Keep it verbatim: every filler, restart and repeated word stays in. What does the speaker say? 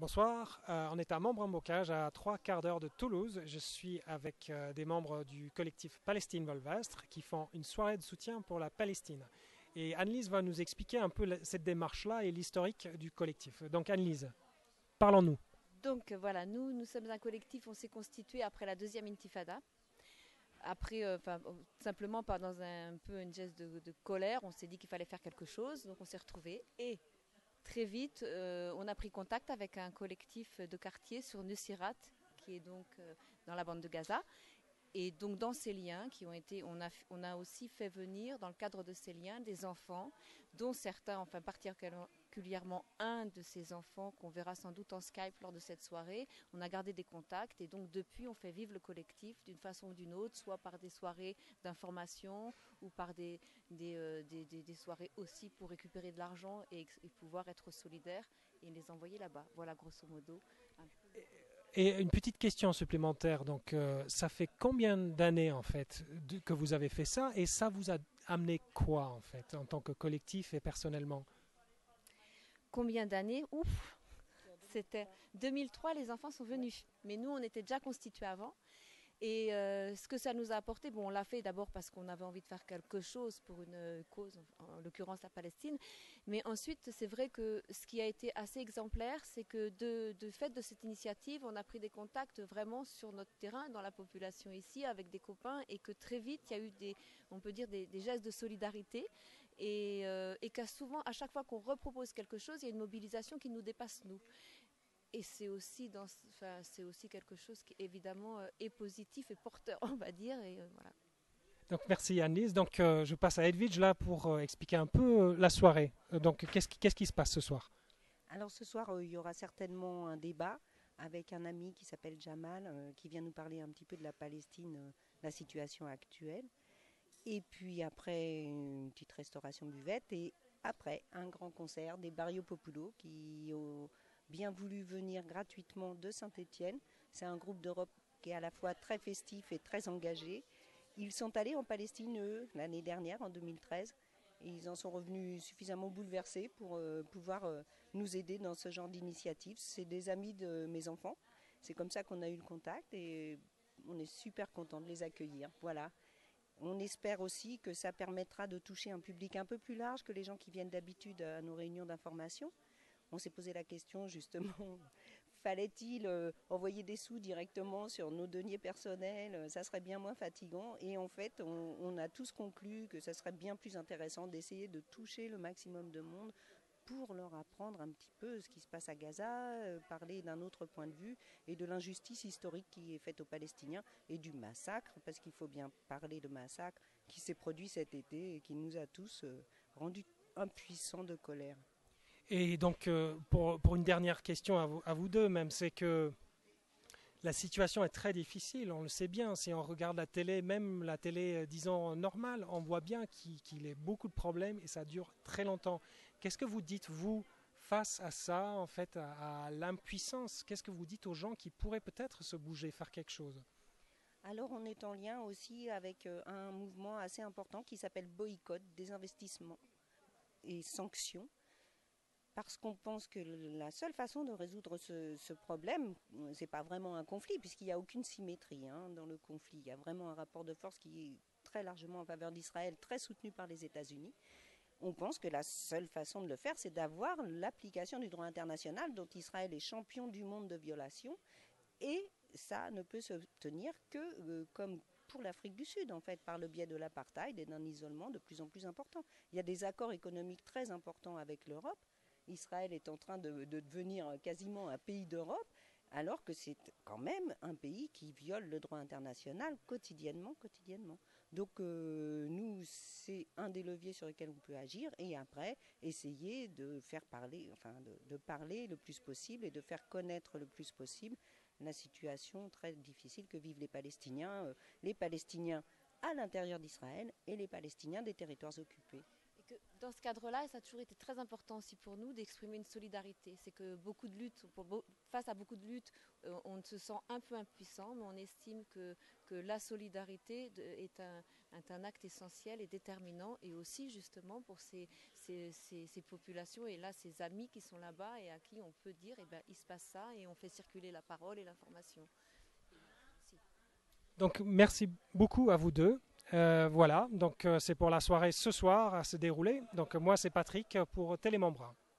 Bonsoir, euh, on est à Membre-en-Bocage, à trois quarts d'heure de Toulouse. Je suis avec euh, des membres du collectif Palestine Volvastre qui font une soirée de soutien pour la Palestine. Et Annelise va nous expliquer un peu la- cette démarche-là et l'historique du collectif. Donc Annelise, parlons-nous. Donc euh, voilà, nous, nous sommes un collectif, on s'est constitué après la deuxième intifada. Après, euh, enfin, euh, simplement par dans un, un peu une geste de, de colère, on s'est dit qu'il fallait faire quelque chose, donc on s'est retrouvés. Et très vite, euh, on a pris contact avec un collectif de quartier sur Nusirat, qui est donc euh, dans la bande de Gaza. Et donc dans ces liens qui ont été, on a, on a aussi fait venir dans le cadre de ces liens des enfants, dont certains, enfin particulièrement un de ces enfants qu'on verra sans doute en Skype lors de cette soirée. On a gardé des contacts et donc depuis on fait vivre le collectif d'une façon ou d'une autre, soit par des soirées d'information ou par des, des, euh, des, des, des soirées aussi pour récupérer de l'argent et, et pouvoir être solidaire et les envoyer là-bas. Voilà grosso modo. Et une petite question supplémentaire. Donc, euh, ça fait combien d'années en fait de- que vous avez fait ça et ça vous a amené quoi en fait en tant que collectif et personnellement? Combien d'années? Ouf, c'était deux mille trois, les enfants sont venus. Mais nous, on était déjà constitués avant. Et euh, ce que ça nous a apporté, bon, on l'a fait d'abord parce qu'on avait envie de faire quelque chose pour une euh, cause, en l'occurrence la Palestine. Mais ensuite, c'est vrai que ce qui a été assez exemplaire, c'est que de, de fait de cette initiative, on a pris des contacts vraiment sur notre terrain, dans la population ici, avec des copains, et que très vite, il y a eu des, on peut dire, des, des gestes de solidarité. Et, euh, et qu'à souvent, à chaque fois qu'on repropose quelque chose, il y a une mobilisation qui nous dépasse nous. Et c'est aussi, dans, enfin, c'est aussi quelque chose qui évidemment euh, est positif et porteur, on va dire. Et euh, voilà. Donc merci Annelise. Donc euh, je passe à Edwige là pour euh, expliquer un peu euh, la soirée. Euh, donc qu'est-ce qui, qu'est-ce qui se passe ce soir? Alors ce soir, euh, il y aura certainement un débat avec un ami qui s'appelle Jamal, euh, qui vient nous parler un petit peu de la Palestine, euh, la situation actuelle. Et puis après, une petite restauration buvette. Et après, un grand concert des Barrio Populo qui ont bien voulu venir gratuitement de Saint-Étienne. C'est un groupe d'Europe qui est à la fois très festif et très engagé. Ils sont allés en Palestine, eux, l'année dernière, en deux mille treize. Et ils en sont revenus suffisamment bouleversés pour euh, pouvoir euh, nous aider dans ce genre d'initiative. C'est des amis de mes enfants. C'est comme ça qu'on a eu le contact et on est super content de les accueillir. Voilà. On espère aussi que ça permettra de toucher un public un peu plus large que les gens qui viennent d'habitude à nos réunions d'information. On s'est posé la question justement, fallait-il euh, envoyer des sous directement sur nos deniers personnels? Ça serait bien moins fatigant. Et en fait, on, on a tous conclu que ça serait bien plus intéressant d'essayer de toucher le maximum de monde pour leur apprendre un petit peu ce qui se passe à Gaza, euh, parler d'un autre point de vue et de l'injustice historique qui est faite aux Palestiniens et du massacre, parce qu'il faut bien parler de massacre qui s'est produit cet été et qui nous a tous euh, rendus impuissants de colère. Et donc euh, pour, pour une dernière question à vous, à vous deux même, c'est que la situation est très difficile, on le sait bien. Si on regarde la télé, même la télé, euh, disons, normale, on voit bien qu'il qu'il y a beaucoup de problèmes et ça dure très longtemps. Qu'est-ce que vous dites, vous, face à ça, en fait, à, à l'impuissance? Qu'est-ce que vous dites aux gens qui pourraient peut-être se bouger, faire quelque chose? Alors on est en lien aussi avec euh, un mouvement assez important qui s'appelle Boycott, des investissements et sanctions, parce qu'on pense que la seule façon de résoudre ce, ce problème, c'est pas vraiment un conflit, puisqu'il n'y a aucune symétrie hein, dans le conflit. Il y a vraiment un rapport de force qui est très largement en faveur d'Israël, très soutenu par les États-Unis. On pense que la seule façon de le faire, c'est d'avoir l'application du droit international dont Israël est champion du monde de violation. Et ça ne peut s'obtenir que euh, comme pour l'Afrique du Sud, en fait, par le biais de l'apartheid et d'un isolement de plus en plus important. Il y a des accords économiques très importants avec l'Europe. Israël est en train de, de devenir quasiment un pays d'Europe, alors que c'est quand même un pays qui viole le droit international quotidiennement, quotidiennement. Donc euh, nous, c'est un des leviers sur lesquels on peut agir, et après, essayer de faire parler, enfin de, de parler le plus possible et de faire connaître le plus possible la situation très difficile que vivent les Palestiniens, euh, les Palestiniens à l'intérieur d'Israël et les Palestiniens des territoires occupés. Et que dans ce cadre-là, ça a toujours été très important aussi pour nous d'exprimer une solidarité. C'est que beaucoup de luttes, pour beau, face à beaucoup de luttes, euh, on se sent un peu impuissant, mais on estime que, que la solidarité de, est, un, est un acte essentiel et déterminant, et aussi justement pour ces, ces, ces, ces populations et là ces amis qui sont là-bas et à qui on peut dire, eh ben, il se passe ça, et on fait circuler la parole et l'information. Si. Donc merci beaucoup à vous deux. Euh, voilà, donc euh, c'est pour la soirée ce soir à se dérouler. Donc moi c'est Patrick pour Télémembran.